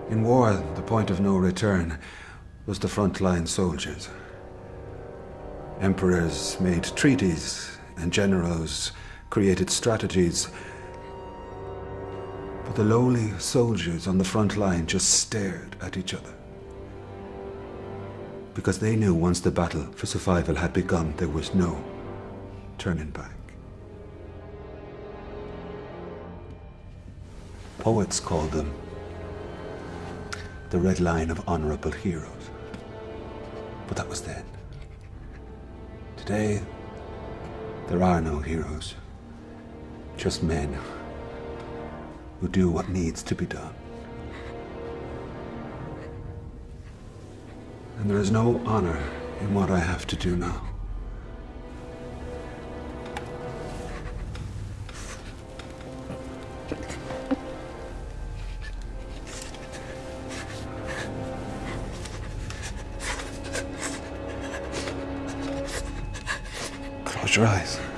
In war, the point of no return was the frontline soldiers. Emperors made treaties, and generals created strategies. But the lowly soldiers on the front line just stared at each other. Because they knew once the battle for survival had begun, there was no turning back. Poets called them the red line of honorable heroes. But that was then. Today, there are no heroes, just men who do what needs to be done. And there is no honor in what I have to do now. Close your eyes.